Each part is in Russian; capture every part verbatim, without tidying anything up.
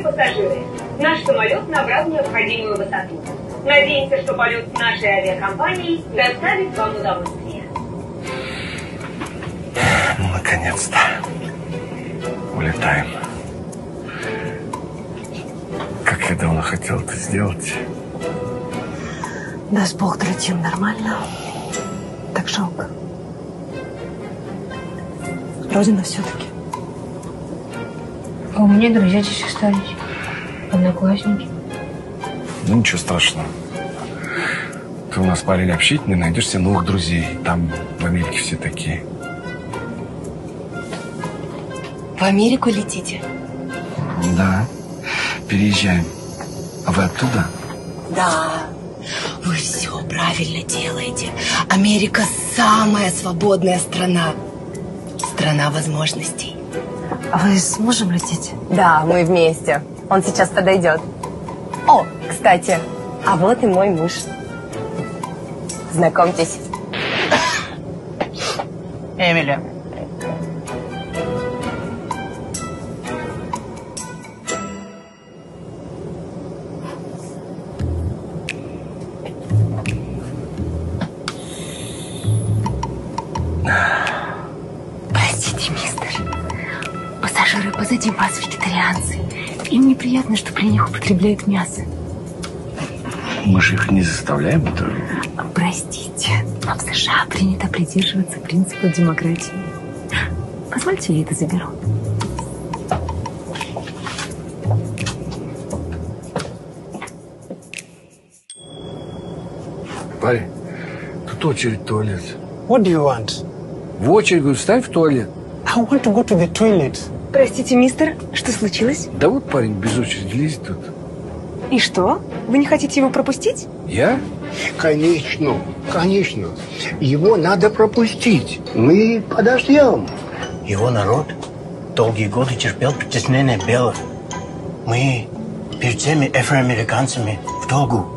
пассажиры, наш самолет набрал необходимую высоту. Надеемся, что полет с нашей авиакомпанией доставит вам удовольствие. Ну, наконец-то. Улетаем. Как я давно хотел это сделать. Даст Бог, долетим нормально. Так жалко. Родина все-таки. А у меня друзья здесь остались. Одноклассники. Ну, ничего страшного. Ты у нас парень общительный, найдешь себе новых друзей. Там в Америке все такие. В Америку летите? Да. Переезжаем. А вы оттуда? Да. Вы все правильно делаете. Америка самая свободная страна. Страна возможностей. А вы с мужем летите? Да, мы вместе. Он сейчас подойдет. О, кстати, а вот и мой муж. Знакомьтесь. Эмили. Простите, мистер. Пассажиры позади вас вегетарианцы. Им неприятно, что при них употребляют мясо. Мы же их не заставляем это. Простите, но в США принято придерживаться принципа демократии. Позвольте, я это заберу. Парень, тут очередь в туалет. What do you want? В очередь, говорю, встань в туалет. I want to go to the toilet. Простите, мистер, что случилось? Да вот парень без очереди лезет тут. И что? Вы не хотите его пропустить? Я? Конечно, конечно. Его надо пропустить. Мы подождем. Его народ долгие годы терпел притеснение белых. Мы перед всеми афроамериканцами в долгу.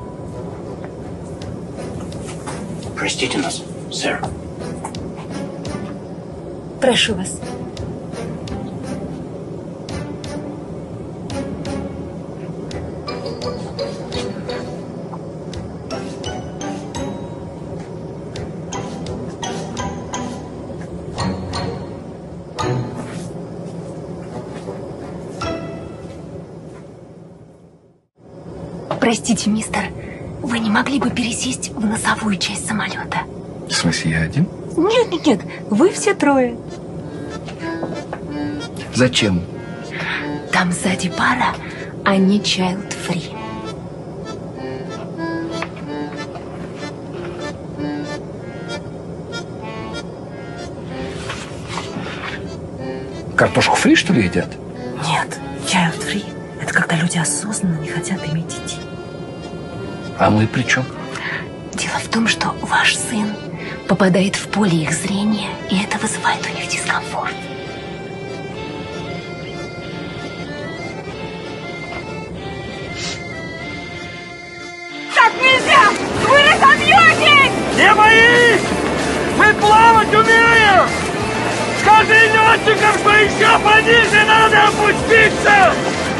Простите нас, сэр. Прошу вас. Простите, мистер, вы не могли бы пересесть в носовую часть самолета? В смысле, я один? Нет, нет, нет, вы все трое. Зачем? Там сзади пара, а не child free. Картошку фри, что ли, едят? Нет, child free. Это когда люди осознанно не хотят иметь детей. А мы при чем? Дело в том, что ваш сын попадает в поле их зрения, и это вызывает у них дискомфорт. Так нельзя! Вы разобьетесь! Не боись! Мы плавать умеем! Скажи летчикам, что еще пониже надо опуститься!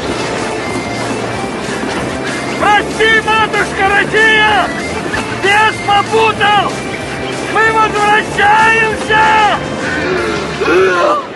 Прости, матушка Россия! Бес попутал! Мы возвращаемся!